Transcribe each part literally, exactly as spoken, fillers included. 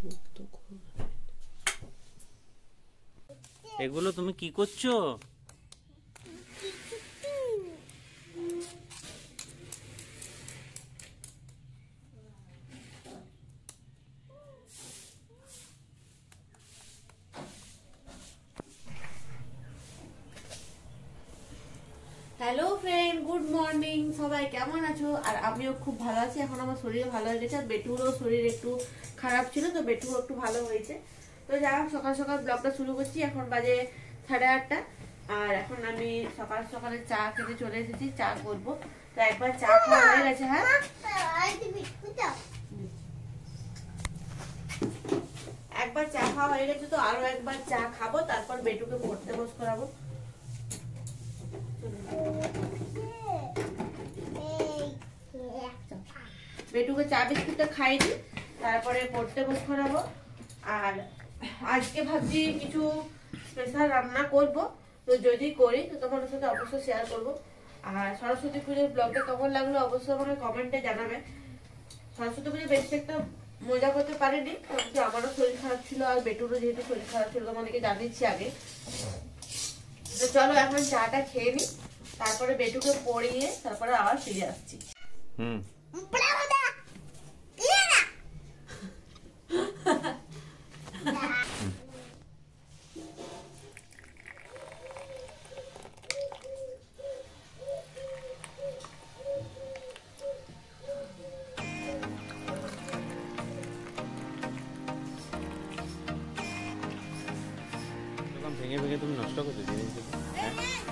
এগুলো তুমি কি করছো? Hello friend, good morning. সবাই কেমন আছো? আর আমিও খুব ভালো আছি। এখন আমার শরীর ভালো হয়ে গেছে, আর বেটুরও শরীর একটু খারাপ ছিল, তো বেটুও একটু ভালো হয়েছে। তো যাই হোক, সকাল সকাল ব্লগটা শুরু করছি। এখন বাজে সাড়ে আটটা, আর এখন আমি সকাল সকালে চা খেতে চলে এসেছি। চা করবো, তো একবার চা খাওয়া হয়ে গেছে। হ্যাঁ, একবার চা খাওয়া হয়ে গেছে, তো আরো একবার চা খাবো, তারপর বেটুকে পড়তে বস করাবো। বেটুকে চা বিস্কুটটা খাইনি, তারপরে পড়তে বস করাবো। আর আজকে ভাবছি কিছু স্পেশাল রান্না করব, তো যদি করি তো তোমাদের সাথে অবশ্যই শেয়ার করব। আর সরস্বতী পুজোর ব্লগটা কেমন লাগলো অবশ্যই আমাকে কমেন্টে জানাবে। সরস্বতী পুজো বেশি একটা মজা করতে পারিনি, কারণ কি আমারও শরীর খারাপ ছিল, আর বেটুরও যেহেতু শরীর খারাপ ছিল তোমাদেরকে জানিয়েছি আগে। তো চলো এখন চাটা খেয়ে নি, তারপরে বেটুকে পড়িয়ে তারপরে আবার ফিরে আসছি। হুম ভেঙে ভেঙে তুমি নষ্ট করছো জিনিসগুলো। হ্যাঁ,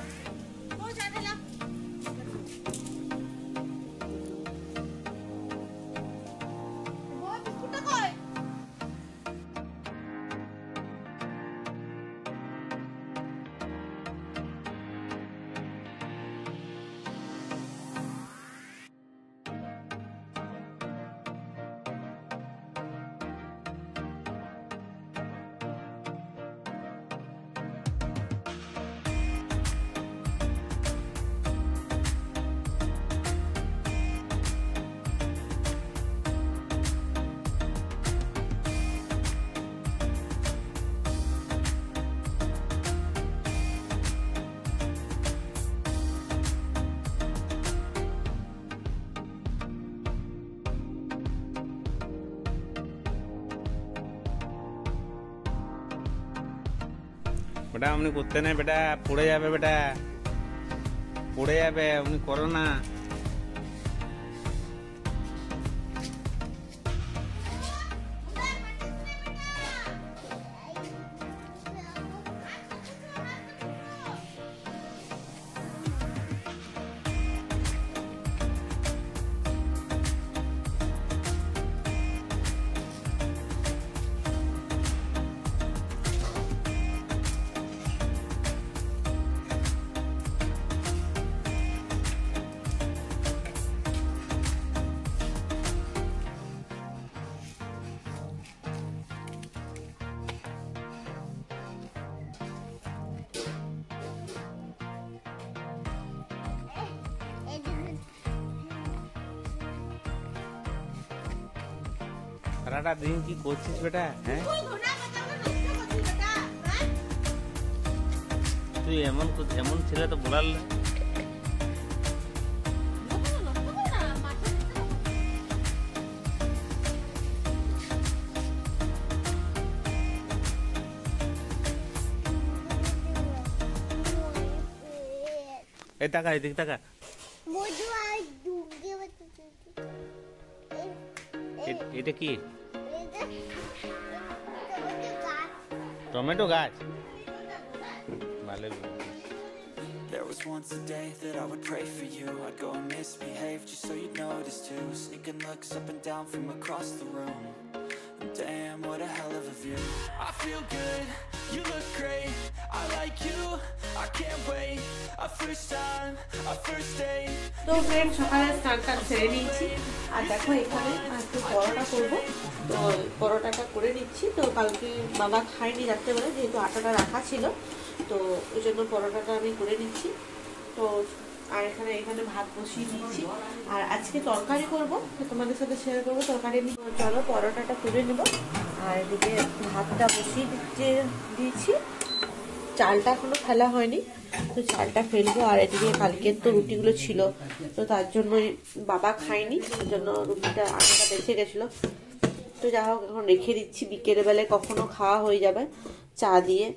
বেটা অমনি করতে নেই, বেটা পড়ে যাবে, বেটা পড়ে যাবে, অমনি করো না। সারাটা দিন কি করছিস বেটা? হ্যাঁ, তুই এমন এমন ছেলে তো বলার। এই টাকা, এদিকে টাকা। এটা কি? টমেটো গাছ। ভালো। There was once a day that I would pray for you. I'd go and misbehave just so you'd notice too. Sneaking looks up and down from across the room. And damn, what a hell of a view. I feel good, you look great. I like you, I can't wait. A first time, a first date. তো friend, সকালে স্নানটা সেরে নিয়েছি, আর দেখো এখানে একটু পরোটা করবো। তো পরোটাটা করে নিচ্ছি। তো কালকে বাবা খায়নি রাত্রেবেলা, যেহেতু আটাটা রাখা ছিল, তো ওই জন্য পরোটাটা আমি করে নিচ্ছি। তো আর এখানে এখানে ভাত বসিয়ে দিয়েছি, আর আজকে তরকারি করবো, তো তোমাদের সাথে শেয়ার করবো তরকারি নিয়ে। চলো পরোটাটা করে নেবো, আর এদিকে ভাতটা বসিয়ে দিতে দিয়েছি, চালটা এখনো ফেলা হয়নি, তো চালটা ফেলবো। আর এদিকে কালকের তো রুটিগুলো ছিল, তো তার জন্যই বাবা খায়নি, তার জন্য রুটিটা আটাটা বেঁচে গেছিলো। তো যা হোক এখন রেখে দিচ্ছি, বিকেল বেলায় কখনো খাওয়া হয়ে যাবে চা দিয়ে।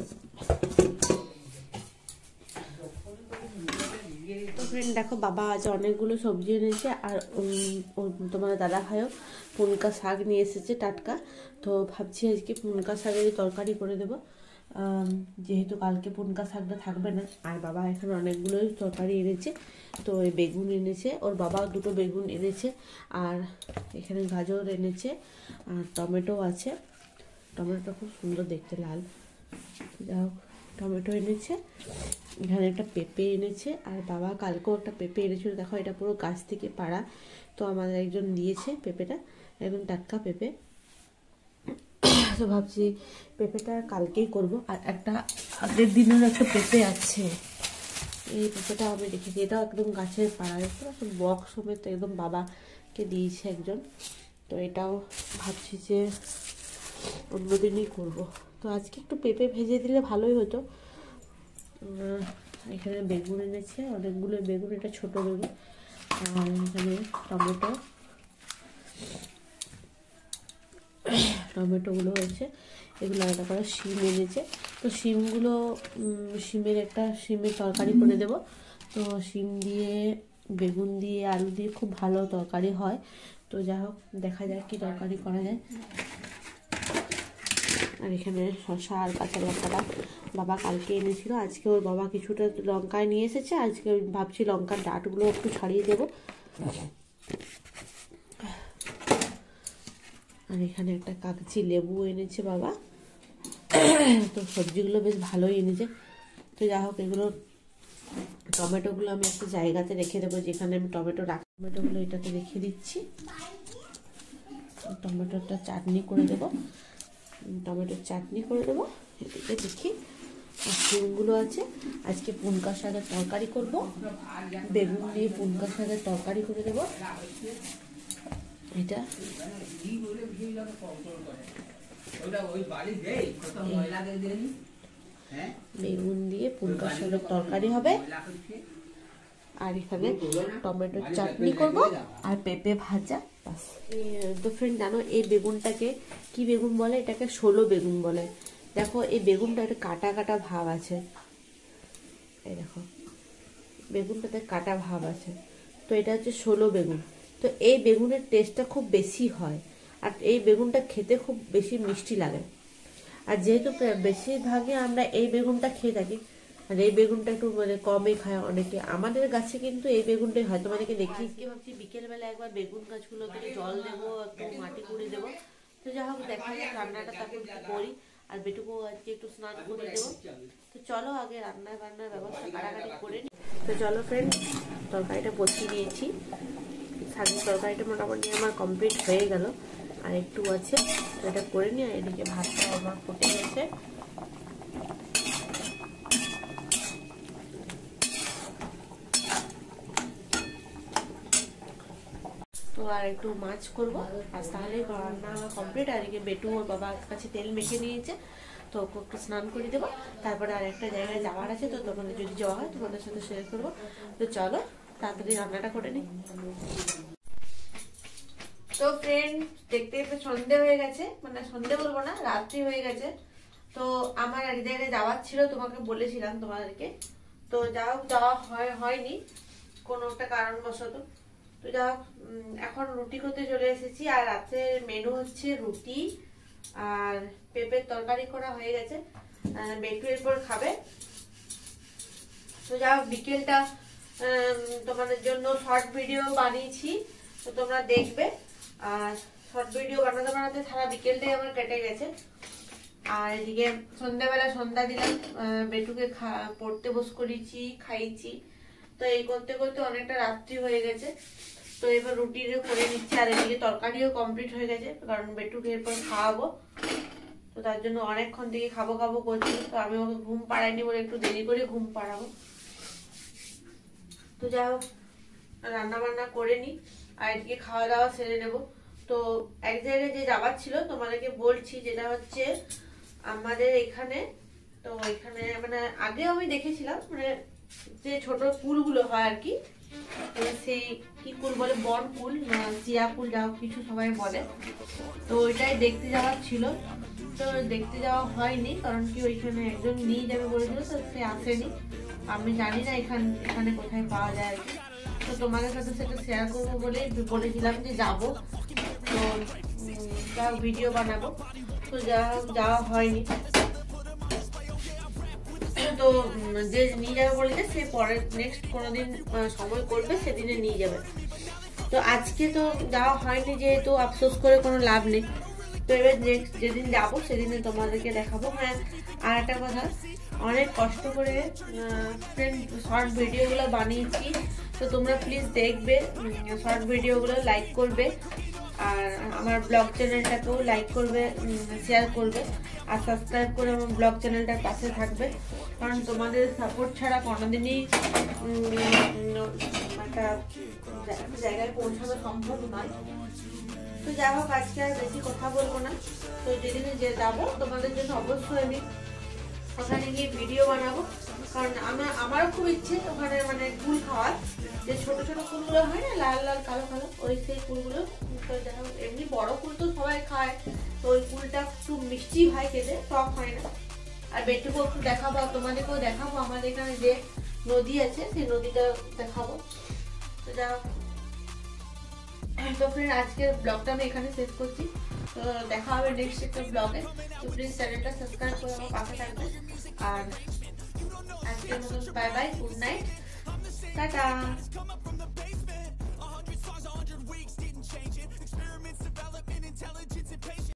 তো ফ্রেন্ড দেখো, বাবা আজ অনেকগুলো সবজি এনেছে, আর তোমার দাদা ভাইও পুনকা শাক নিয়ে এসেছে টাটকা। তো ভাবছি আজকে পুনকা শাকের তরকারি করে দেবো, যেহেতু কালকে পুনকা শাকটা থাকবে না। আর বাবা এখানে অনেকগুলোই তরকারি এনেছে, তো এই বেগুন এনেছে, ওর বাবা দুটো বেগুন এনেছে, আর এখানে গাজর এনেছে, আর টমেটো আছে। টমেটোটা খুব সুন্দর দেখতে, লাল। যা হোক, টমেটো এনেছে, এখানে একটা পেঁপে এনেছে, আর বাবা কালকেও একটা পেঁপে এনেছিল। দেখো, এটা পুরো গাছ থেকে পাড়া, তো আমাদের একজন দিয়েছে পেঁপেটা, একদম টাটকা পেঁপে। তো ভাবছি পেঁপেটা কালকেই করব। আর একটা আগের দিনের একটা পেঁপে আছে, এই পেঁপেটা আমি রেখেছি, এটাও একদম গাছের পাড়া, বক্স সমেত একদম বাবাকে দিয়েছে একজন। তো এটাও ভাবছি যে অন্যদিনই করব। তো আজকে একটু পেঁপে ভেজে দিলে ভালোই হতো। এখানে বেগুন এনেছে, অনেকগুলো বেগুন, এটা ছোট বেগুন। আর এখানে টমেটো টমেটোগুলো হয়েছে, এগুলো আলাদা করে। শিম এনেছে, তো শিমগুলো শিমের একটা শিমের তরকারি করে দেব। তো শিম দিয়ে বেগুন দিয়ে আলু দিয়ে খুব ভালো তরকারি হয়। তো যা হোক, দেখা যাক কি তরকারি করা যায়। আর এখানে শসা আর কাঁচা লঙ্কাটা বাবা কালকে এনেছিল, আজকে ওর বাবা কিছুটা লঙ্কায় নিয়ে এসেছে। আজকে ভাবছি লঙ্কার ডাঁটগুলো একটু ছাড়িয়ে দেবো। আর এখানে একটা কাগজি লেবু এনেছে বাবা। তো সবজিগুলো বেশ ভালোই এনেছে। তো যা হোক, এগুলো টমেটোগুলো আমি একটা জায়গাতে রেখে দেবো, যেখানে আমি টমেটো রাখি। টমেটোগুলো এটাতে রেখে দিচ্ছি, টমেটোটা চাটনি করে দেবো, টমেটোর চাটনি করে দেবো। এদিকে দেখি আর শিমগুলো আছে, আজকে পুনকা শাকের তরকারি করব, বেগুন দিয়ে পুনকা শাকের তরকারি করে দেবো। এটা বেগুন দিয়ে পুনকা শাকের তরকারি হবে। আর এখানে টমেটোর চাটনি করব, আর পেঁপে ভাজা, বাস। তো ফ্রেন্ড জানো, এই বেগুনটাকে কি বেগুন বলে? এটাকে ষোলো বেগুন বলে। দেখো, এই বেগুনটা একটা কাটা কাটা ভাব আছে, এই দেখো বেগুনটাতে কাটা ভাব আছে। তো এটা হচ্ছে ষোলো বেগুন। তো এই বেগুনের টেস্টটা খুব বেশি হয়, আর এই বেগুনটা খেতে খুব বেশি মিষ্টি লাগে। আর যেহেতু বেশিরভাগে আমরা এই বেগুনটা খেয়ে থাকি, আর এই বেগুনটা একটু মানে কমই খায় অনেকে। আমাদের গাছে কিন্তু এই বেগুনটাই হয়, তোমাদেরকে দেখিয়ে ভাবছি বিকেলবেলা একবার বেগুন গাছগুলোকে জল দেবো, একটু মাটি করে দেবো। তো যা হোক, দেখা যাক রান্নাটা তারপর করি। আর বেটুকু আজকে একটু স্নান করে দেবো। তো চলো আগে রান্না বান্নার ব্যবস্থা কাটাকাটি করে নিই। তো চলো ফ্রেন্ড, তরকারিটা বসিয়ে দিয়েছি। শাকের তরকারিটা মোটামুটি আমার কমপ্লিট হয়ে গেল, আর একটু আছে, তো এটা করে নিই। আর এদিকে ভাতটা আমার ফুটে গেছে। তো আর একটু মাছ করবো, আর তাহলে রান্না আমার কমপ্লিট। আর এদিকে বেটু ওর বাবার কাছে তেল মেখে নিয়েছে, তো ওকে একটু স্নান করে দেবো। তারপরে আর একটা জায়গায় যাওয়ার আছে, তো তোমাদের যদি যাওয়া হয় তোমাদের সাথে শেয়ার করবো। তো চলো তাড়াতাড়ি রান্নাটা করে নিই। তো ফ্রেন্ড, দেখতে দেখতে সন্ধে হয়ে গেছে, মানে সন্ধে বলবো না, রাত্রি হয়ে গেছে। তো আমার এক জায়গায় যাওয়ার ছিল, তোমাকে বলেছিলাম তোমাদেরকে। তো যা হোক, যাওয়া হয় হয়নি কোনো একটা কারণবশত। তো যা হোক, এখন রুটি করতে চলে এসেছি। আর রাতের মেনু হচ্ছে রুটি আর পেঁপের তরকারি করা হয়ে গেছে, বেটু এরপর খাবে। তো যা হোক, বিকেলটা তোমাদের জন্য শর্ট ভিডিও বানিয়েছি, তো তোমরা দেখবে। আর শর্ট ভিডিও বানাতে বানাতে সারা বিকেলটাই আমার কেটে গেছে। আর এদিকে সন্ধ্যাবেলা সন্ধ্যা দিলাম, বেটুকে পড়তে বস করেছি, খাইছি। তো এই করতে করতে অনেকটা রাত্রি হয়ে গেছে। তো এবার রুটিও করে নিচ্ছি, আর এদিকে তরকারিও কমপ্লিট হয়ে গেছে, কারণ বেটুকে এরপর খাওয়াবো। তো তার জন্য অনেকক্ষণ থেকে খাবো খাবো করছি। তো আমি ওকে ঘুম পাড়াইনি বলে একটু দেরি করে ঘুম পাড়াবো। তো যাই হোক, রান্না বান্না করে নি, আর এদিকে খাওয়া দাওয়া সেরে নেবো। তো এক জায়গায় যে যাবার ছিল তোমাদেরকে বলছি, যেটা হচ্ছে আমাদের এখানে। তো এখানে মানে আগে আমি দেখেছিলাম মানে যে ছোট কুলগুলো হয় আর কি, সেই কি কুল বলে, বন কুল, চিয়া কুল, যা কিছু সবাই বলে। তো ওইটাই দেখতে যাওয়ার ছিল, তো দেখতে যাওয়া হয়নি, কারণ কি ওইখানে একজন নিয়ে যাবে বলেছিল, তো সে আসেনি। আমি জানি না এখানে এখানে কোথায় পাওয়া যায় আর কি। তো তোমাদের সাথে সেটা শেয়ার করবো বলে বলেছিলাম যে যাব, তো যা ভিডিও বানাবো, তো যা যাওয়া হয়নি। তো যে নিয়ে যাবে বলেছে সে পরে নেক্সট কোনোদিন সময় করবে সেদিনে নিয়ে যাবে। তো আজকে তো যাওয়া হয়নি, যেহেতু আফসোস করে কোনো লাভ নেই। তো এবার নেক্সট যেদিন যাবো সেদিনে তোমাদেরকে দেখাবো। হ্যাঁ, আর একটা কথা, অনেক কষ্ট করে শর্ট ভিডিওগুলো বানিয়েছি, তো তোমরা প্লিজ দেখবে শর্ট ভিডিওগুলো, লাইক করবে, আর আমার ব্লগ চ্যানেলটাকেও লাইক করবে, শেয়ার করবে, আর সাবস্ক্রাইব করে আমার ব্লগ চ্যানেলটার পাশে থাকবে, কারণ তোমাদের সাপোর্ট ছাড়া কোনোদিনই একটা জায়গায় পৌঁছানো সম্ভব নয়। তো যাই হোক, আজকে আর বেশি কথা বলবো না। তো যেদিনে যে যাবো তোমাদের জন্য অবশ্যই আমি ওখানে গিয়ে ভিডিও বানাবো, কারণ আমার আমারও খুব ইচ্ছে ওখানে মানে কুল খাওয়ার, যে ছোট ছোট কুলগুলো হয় না, লাল লাল কালো কালো, ওই সেই কুলগুলো। তো যাই হোক, এমনি বড় কুল তো সবাই খায়, তো ওই কুলটা একটু মিষ্টি হয় খেতে, টক হয় না। আর বেটুকু একটু দেখাবো, তোমাদেরকেও দেখাবো আমাদের এখানে যে নদী আছে সেই নদীটা দেখাবো। তো যা তো ফ্রেন্ড, আজকের ব্লগটা আমি এখানে শেষ করছি। তো দেখা হবে নেক্সট একটা ব্লগে। তো প্লিজ চ্যানেলটা সাবস্ক্রাইব করে আমার পাশে থাকবে। আর আজকের মতন bye bye, good night, tata.